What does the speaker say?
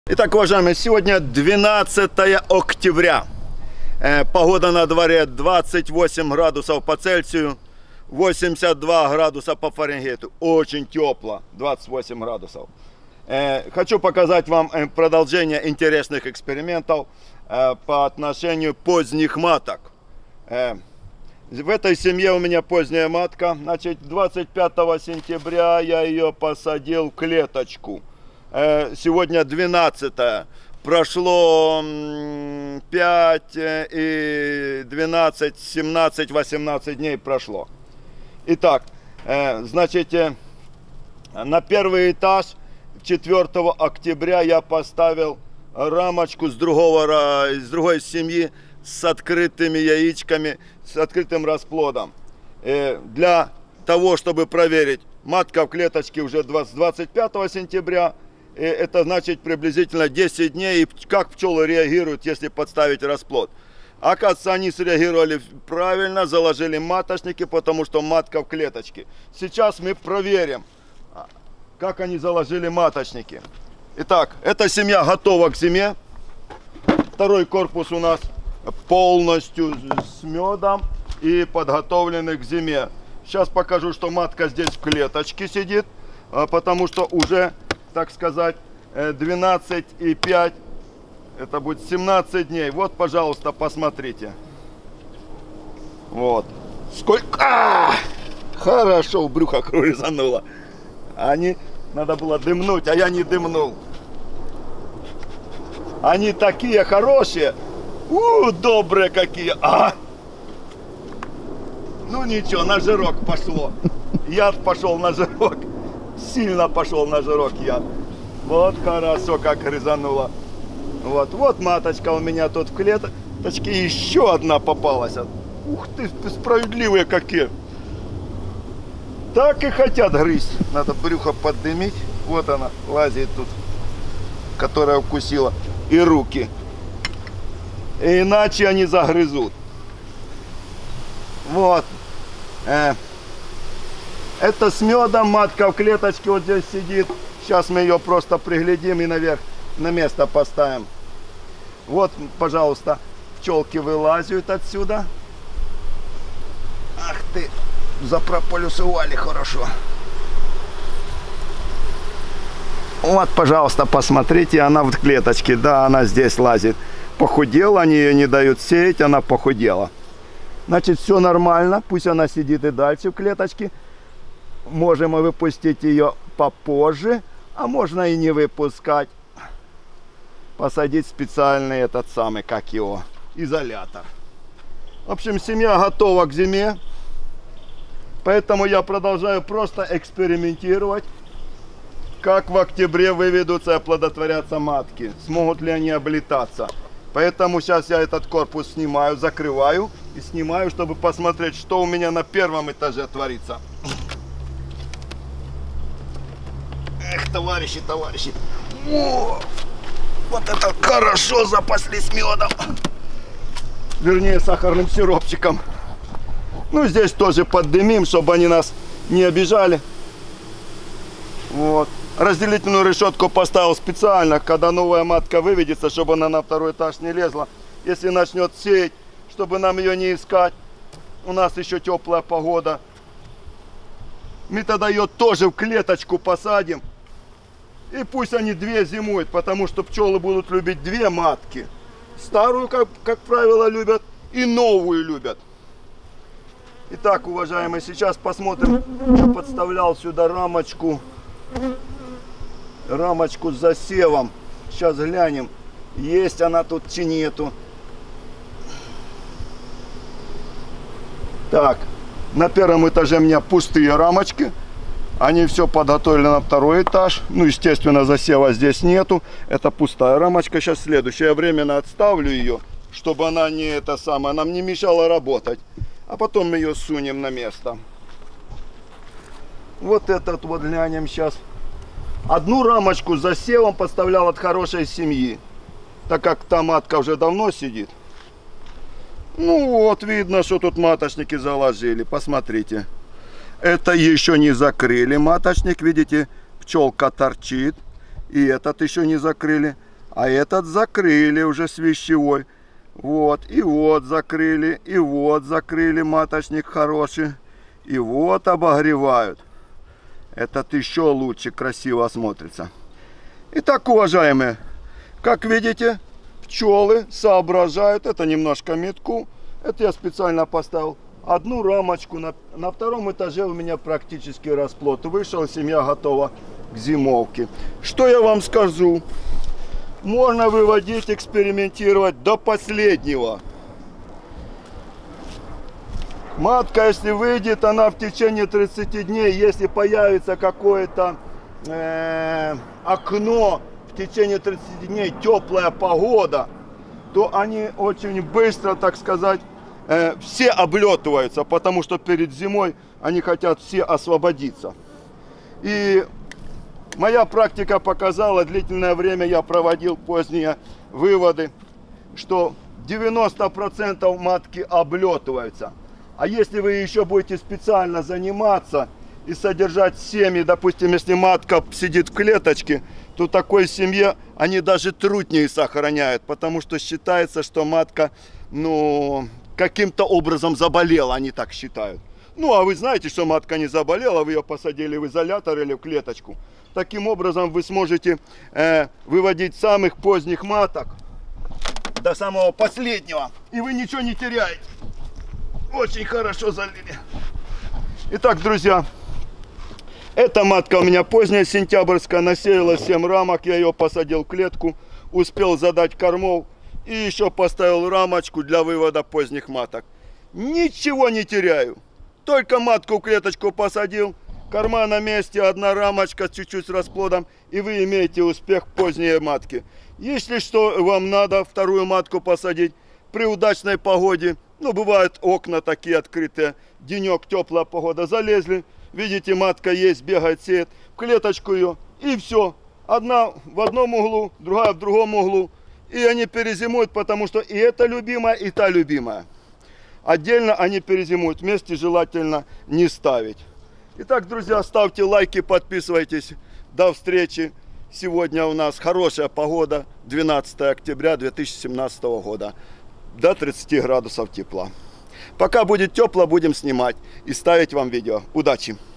Итак, уважаемые, сегодня 12 октября. Погода на дворе 28 градусов по Цельсию, 82 градуса по Фаренгейту. Очень тепло, 28 градусов. Хочу показать вам продолжение интересных экспериментов по отношению поздних маток. В этой семье у меня поздняя матка. Значит, 25 сентября я ее посадил в клеточку. Сегодня 12, прошло 5 и 12, 17, 18 дней прошло. Итак, значит, на первый этаж 4 октября я поставил рамочку с другой семьи с открытыми яичками, с открытым расплодом. Для того, чтобы проверить, матка в клеточке уже 25 сентября, это значит приблизительно 10 дней, и как пчелы реагируют, если подставить расплод. Оказывается, они среагировали правильно, заложили маточники, потому что матка в клеточке. Сейчас мы проверим, как они заложили маточники. Итак, эта семья готова к зиме. Второй корпус у нас полностью с медом и подготовленный к зиме. Сейчас покажу, что матка здесь в клеточке сидит, потому что уже, так сказать, 12,5, это будет 17 дней. Вот, пожалуйста, посмотрите. Вот. Сколько! Хорошо, в брюхо крузануло. Надо было дымнуть, а я не дымнул. Они такие хорошие. Добрые какие. Ну ничего, на жирок пошло. Яд пошел на жирок. Сильно пошел на жирок яд. Вот хорошо, как грызануло. Вот маточка у меня тут в клеточке. Еще одна попалась. Ух ты, справедливые какие. Так и хотят грызть. Надо брюхо поддымить. Вот она лазит тут, которая укусила. И руки. Иначе они загрызут. Вот. Это с медом, матка в клеточке вот здесь сидит. Сейчас мы ее просто приглядим и наверх на место поставим. Вот, пожалуйста, пчелки вылазят отсюда. Ах ты, запрополюсовали хорошо. Вот, пожалуйста, посмотрите, она в клеточке. Да, она здесь лазит. Похудела, они ее не дают сеять, она похудела. Значит, все нормально, пусть она сидит и дальше в клеточке. Можем выпустить ее попозже, а можно и не выпускать. Посадить специальный этот самый, как его, изолятор. В общем, семья готова к зиме. Поэтому я продолжаю просто экспериментировать, как в октябре выведутся и оплодотворятся матки. Смогут ли они облетаться. Поэтому сейчас я этот корпус снимаю, закрываю и снимаю, чтобы посмотреть, что у меня на первом этаже творится. Эх, товарищи. О, вот это хорошо запаслись медом. Вернее, сахарным сиропчиком. Ну, здесь тоже поддымим, чтобы они нас не обижали. Вот. Разделительную решетку поставил специально, когда новая матка выведется, чтобы она на второй этаж не лезла. Если начнет сеять, чтобы нам ее не искать. У нас еще теплая погода. Мы тогда ее тоже в клеточку посадим. И пусть они две зимуют, потому что пчелы будут любить две матки. Старую, как правило, любят, и новую любят. Итак, уважаемые, сейчас посмотрим. Я подставлял сюда рамочку с засевом. Сейчас глянем, есть она тут чи нету. Так, на первом этаже у меня пустые рамочки. Они все подготовили на второй этаж. Ну, естественно, засева здесь нету. Это пустая рамочка. Сейчас следующее временно отставлю ее, чтобы она нам не мешала работать. А потом мы ее сунем на место. Вот этот вот глянем сейчас. Одну рамочку с засевом подставлял от хорошей семьи, так как та матка уже давно сидит. Ну вот, видно, что тут маточники заложили. Посмотрите. Это еще не закрыли маточник, видите, пчелка торчит. И этот еще не закрыли. А этот закрыли уже с вещевой. Вот, и вот закрыли, и вот закрыли, маточник хороший. И вот обогревают. Этот еще лучше, красиво смотрится. Итак, уважаемые, как видите, пчелы соображают. Это немножко метку. Это я специально поставил одну рамочку. На втором этаже у меня практически расплод вышел. Семья готова к зимовке. Что я вам скажу? Можно выводить, экспериментировать до последнего. Матка, если выйдет, она в течение 30 дней, если появится какое-то окно, в течение 30 дней теплая погода, то они очень быстро, так сказать, все облетываются, потому что перед зимой они хотят все освободиться. И моя практика показала, длительное время я проводил поздние выводы, что 90% матки облетываются. А если вы еще будете специально заниматься и содержать семьи, допустим, если матка сидит в клеточке, то в такой семье они даже трутни сохраняют, потому что считается, что матка, ну, каким-то образом заболела, они так считают. Ну, а вы знаете, что матка не заболела, вы ее посадили в изолятор или в клеточку. Таким образом вы сможете выводить самых поздних маток до самого последнего, и вы ничего не теряете. Очень хорошо залили. Итак, друзья, эта матка у меня поздняя, сентябрьская, насеяла 7 рамок, я ее посадил в клетку, успел задать кормов и еще поставил рамочку для вывода поздних маток. Ничего не теряю. Только матку в клеточку посадил, корма на месте, одна рамочка чуть-чуть с расплодом, и вы имеете успех поздней матки. Если что вам надо вторую матку посадить при удачной погоде, ну бывают окна такие открытые, денек, теплая погода, залезли, видите, матка есть, бегает, сеет, в клеточку ее, и все. Одна в одном углу, другая в другом углу, и они перезимуют, потому что и эта любимая, и та любимая. Отдельно они перезимуют, вместе желательно не ставить. Итак, друзья, ставьте лайки, подписывайтесь. До встречи. Сегодня у нас хорошая погода, 12 октября 2017 года. До 30 градусов тепла. Пока будет тепло, будем снимать и ставить вам видео. Удачи!